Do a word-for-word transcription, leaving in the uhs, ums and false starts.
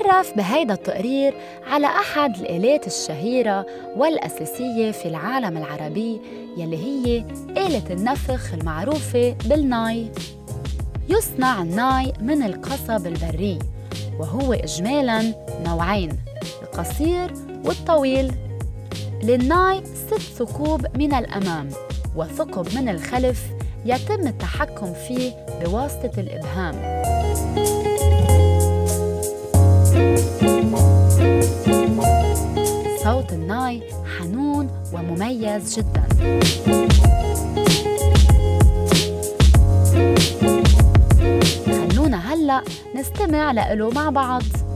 منتعرف بهيدا التقرير على أحد الآلات الشهيرة والأساسية في العالم العربي يلي هي آلة النفخ المعروفة بالناي. يصنع الناي من القصب البري، وهو إجمالاً نوعين، القصير والطويل. للناي ست ثقوب من الأمام وثقب من الخلف يتم التحكم فيه بواسطة الإبهام. صوت الناي حنون ومميز جداً. خلونا هلأ نستمع له مع بعض.